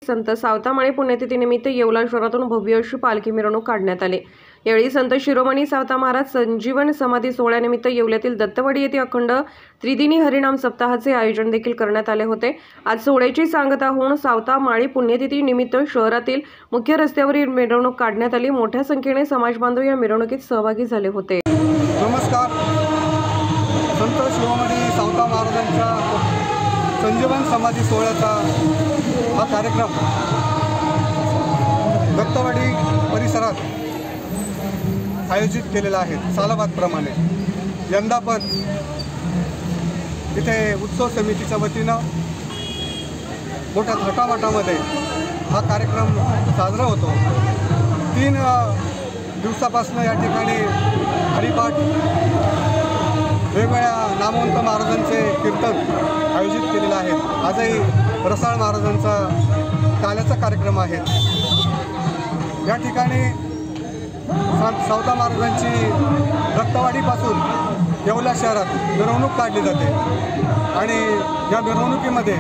संत सावतामाळी पुण्यतिथीनिमित्त येवला शहरातून भव्य अशी पालखी मिरवणूक काढण्यात आली। यावेळी संत शिरोमणी सावता महाराज संजीवन समाधी सोहळ्यानिमित्त येवल्यातील दत्तवाडी येथे अखंड त्रिदिनी हरिनाम सप्ताहाचे आयोजन देखील करण्यात आले होते। आज सोहळ्याची सांगता होऊन सावतामाळी पुण्यतिथी निमित्त शहरातील मुख्य रस्त्यावरील मिरवणूक काढण्यात आली। मोठ्या संख्येने समाज बांधव या मिरवणुकीत सहभागी झाले होते। नमस्कार। संत शिरोमणी सावता महाराजांच्या संजीवन समाधी सोहळ्याचा हा कार्यक्रम दत्तवाडी परिसरात आयोजित केलेला आहे। सालाबादप्रमाणे यंदा पण इथे उत्सव समितीच्या वतीनं मोठ्या थाटामाटामध्ये हा कार्यक्रम साजरा होतो। 3 दिवसापासून या ठिकाणी हरिपाठ, वेगवेगळ्या नामवंत महाराजांचे कीर्तन आयोजित केलेलं आहे। आजही रसाळ महाराजांचा काल्याचा कार्यक्रम आहे। या ठिकाणी सावता महाराजांची दत्तवाडीपासून येवला शहरात मिरवणूक काढली जाते आणि या मिरवणुकीमध्ये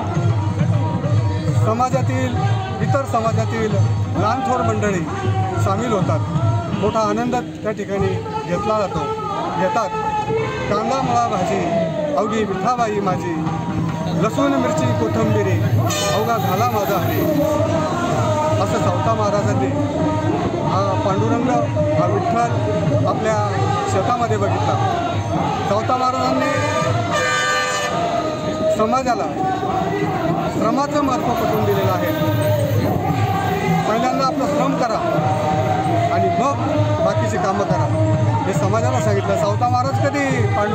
समाजातील इतर समाजातील लहान थोर मंडळी सामील होतात। मोठा आनंद त्या ठिकाणी घेतात। कांदा मुळा भाजी अवघी विठाबाई माझी, लसूण मिरची कोथिंबिरी अवघा झाला माझा हरी, असं सावता महाराजांनी हा पांडुरंग, हा विठ्ठल आपल्या शेतामध्ये बघितला। सावता महाराजांनी समाजाला श्रमाचं महत्त्व पटवून दिलेलं आहे। पहिल्यांदा आपलं श्रम करा आणि मग बाकीची कामं करा, हे समाजाला सांगितलं। सावता महाराज कधी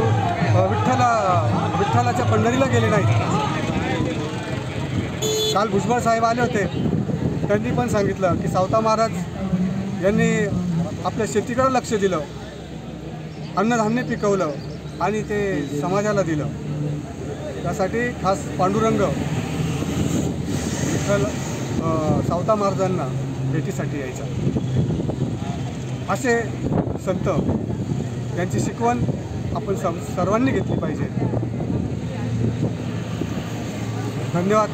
विठ्ठलाच्या पंढरीला गेले नाहीत। काल भुजबळ साहेब आले होते, त्यांनी पण सांगितलं की सावता महाराज यांनी आपल्या शेतीकडे लक्ष दिलं, अन्नधान्य पिकवलं आणि ते समाजाला दिलं। त्यासाठी खास पांडुरंग विठ्ठल सावता महाराजांना भेटीसाठी यायचा। असे संत यांची शिकवण आपण सर्वांनी घेतली पाहिजे। धन्यवाद।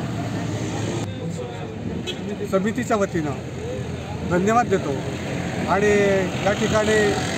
समितीच्या वतीनं धन्यवाद देतो आणि या ठिकाणी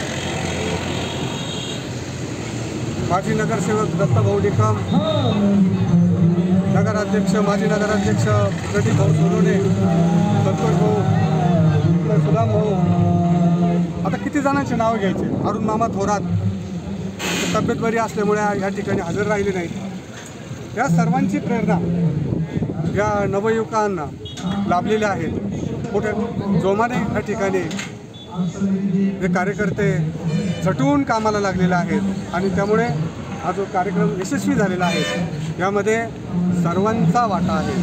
माजी नगरसेवक दत्तभाऊ निकम, नगराध्यक्ष, माजी नगराध्यक्ष प्रदीप भाऊ सोनवणे, संतोष भाऊ, सुदाम भाऊ, आता किती जणांची नावं घ्यायचे, अरुण मामा थोरात तब्येत बरी असल्यामुळे या ठिकाणी हजर राहिले नाहीत। या सर्वांची प्रेरणा या नवयुवकांना लाभलेल्या आहेत। मोठ्या जोमाने या ठिकाणी हे कार्यकर्ते झटून कामाला लागलेले आहेत आणि त्यामुळे हा जो कार्यक्रम यशस्वी झालेला आहे यामध्ये सर्वांचा वाटा आहे।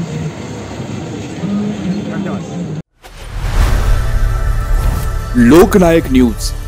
धन्यवाद। लोकनायक न्यूज